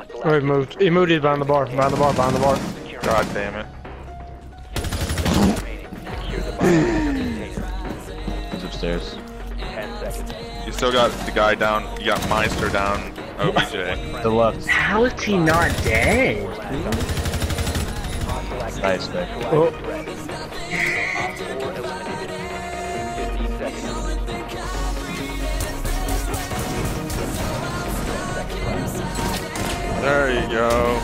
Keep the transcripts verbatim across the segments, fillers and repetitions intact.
Oh, he moved. He moved it behind the bar. Behind the bar. Behind the bar. God damn it. He's upstairs. You still got the guy down. You got Meister down. O B J. The left. How is he not dead? Nice, Nick. Oh. There you go.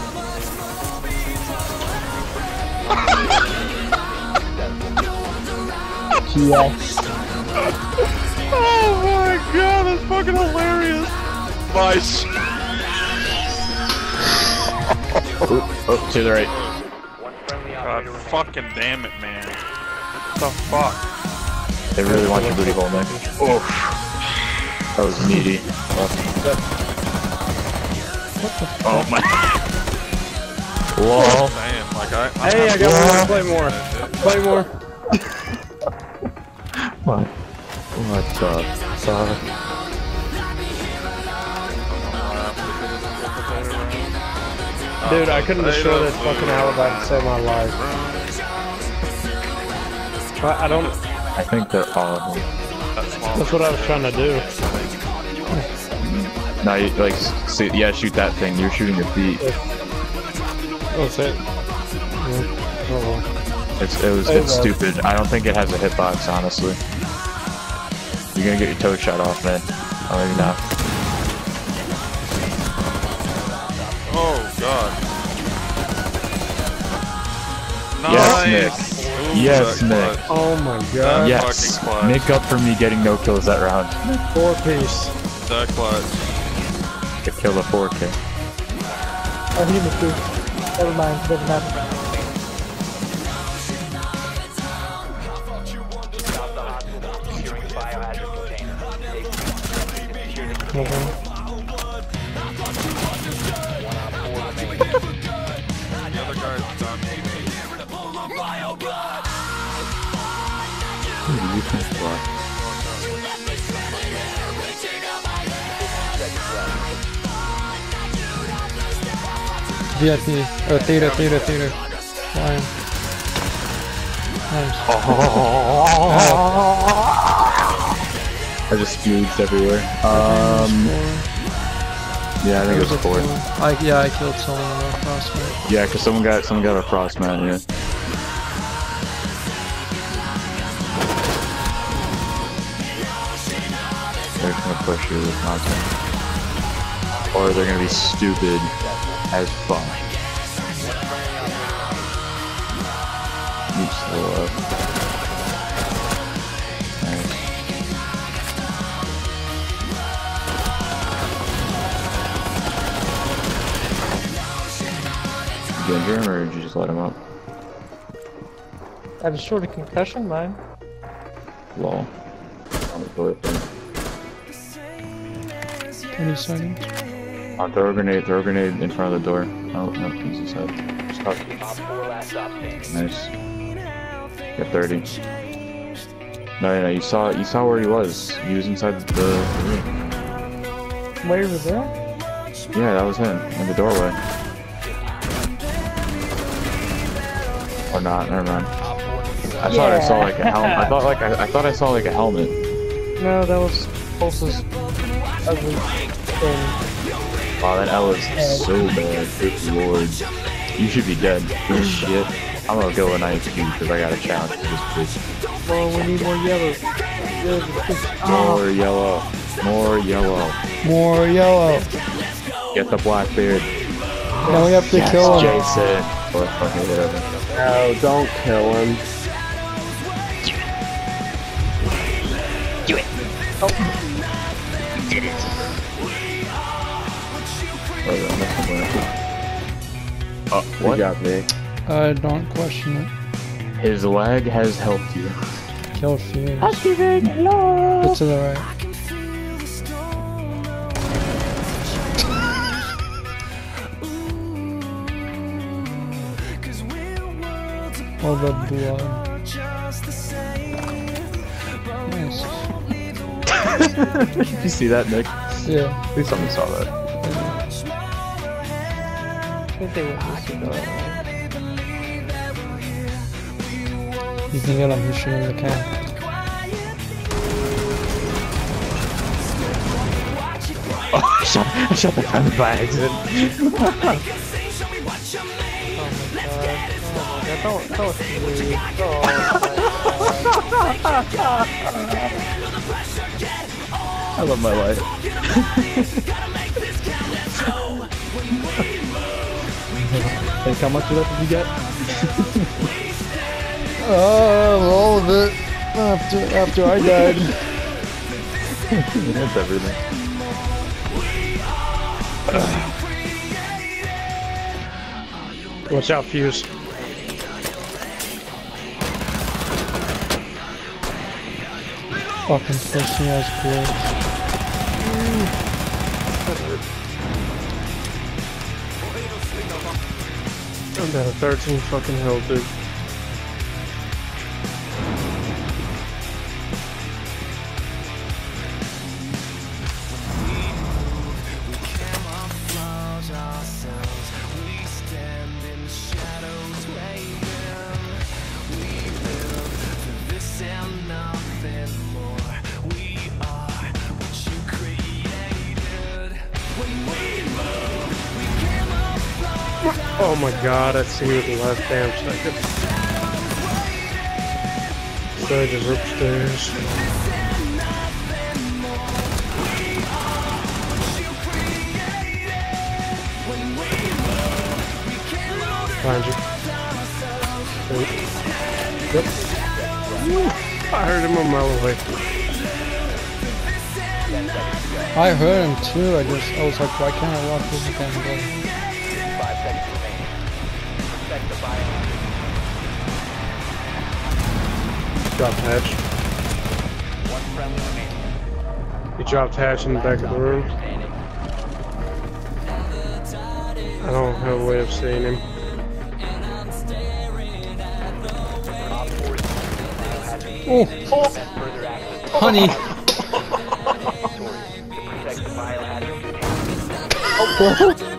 Yes. Oh my god, that's fucking hilarious. Nice. Oh, oh, to the right. God fucking damn it, man. What the fuck? They really want your booty hole, Nick. Oh, that was meaty. Oh my. Lol. Damn, like I. I Hey, I got more. Play more. Play more. What? What the fuck? Dude, I couldn't destroy this fucking alibi to save my life. I, I don't. I think they're all of them. That's what I was trying to do. No, you, like, see, yeah, shoot that thing. You're shooting your feet. Oh, that's it. Yeah. Oh, well. It's it was Hey, it's bro. stupid. I don't think it has a hitbox, honestly. You're gonna get your toe shot off, man. Oh, maybe not. Oh god. Yes, Nice. Nick. Ooh, Yes, that Nick. clutch. Oh my god. Yes, fucking clutch. make up for me getting no kills that round. Four piece. That clutch. To kill a four K. Oh, he was too. Never mind, doesn't matter. Okay. The other guy's done. You can fly. V I P. Oh, theater, theater, theater. Lion. Nice. I just fused everywhere. Um, yeah, I think it was four. I, yeah, I killed someone on our crossmate. Yeah, cause someone got someone got a frost man. Yeah. They're gonna push you with content, or they're gonna be stupid as fuck. You slow up. Nice. You injure him, or did you just let him up? I have a short of concussion, man. Lol. On the toilet thing. twenty seconds. Uh, throw a grenade, throw a grenade in front of the door. Oh, no, he's inside. Stop. Nice. Get thirty. No, no, no, you saw, you saw where he was. He was inside the, the room. Where was that? Yeah, that was him, in the doorway. Or not, never mind. I thought I saw like a helmet. I thought like I, I thought I saw like a helmet. No, that was Pulse's ugly thing. Wow, that L is so bad. Good lord. You should be dead. Good shit. I'm gonna go a nice Q because I got a challenge to this bitch. Well, we need more yellow. More yellow. More yellow. More yellow. Get the Blackbeard. Now we have to Yes, kill him. Jason. Or fucking whatever. No, don't kill him. Do it. Oh. You did it. Oh, You what? got me. I don't question it. His lag has helped you. Kill Phoenix. Activate hello. Go to the right. All the blood. Nice. Did you see that, Nick? Yeah. At least someone saw that. think they want this to go. You can get him, he's shooting the camp. Oh, I shot, I shot the gun by accident. Oh my god. Oh my god, that was sweet. Oh I love my life. Think how much of that did you get? Oh, all of it. After, after I died. That's everything. Watch out, Fuse. Fucking pussy ass bitch. I'm down to thirteen fucking health, dude. Oh my god, I see you with the last damn second. Surge's upstairs. Behind you. Wait. Yep. Woo. I heard him a mile away. I heard him too, I just, I was like, why can't I walk this damn door? Dropped hatch. He dropped hatch in the back of the room. I don't have a way of seeing him. Oh, oh. Honey. Oh.